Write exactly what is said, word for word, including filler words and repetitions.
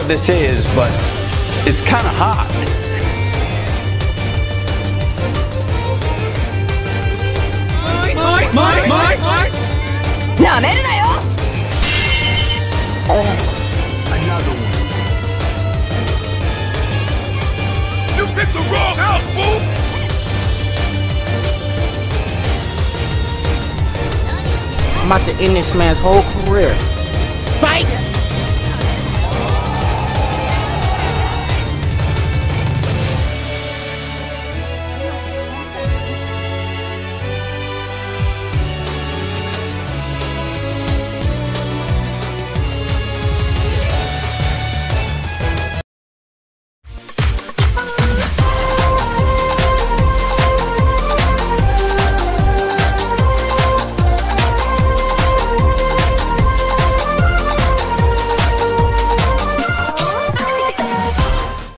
this is, but it's kind of hot. Mike, Mike, Mike, Mike. なめるなよ。 Another one. You picked the wrong house, fool. I'm about to end this man's whole career. Fight!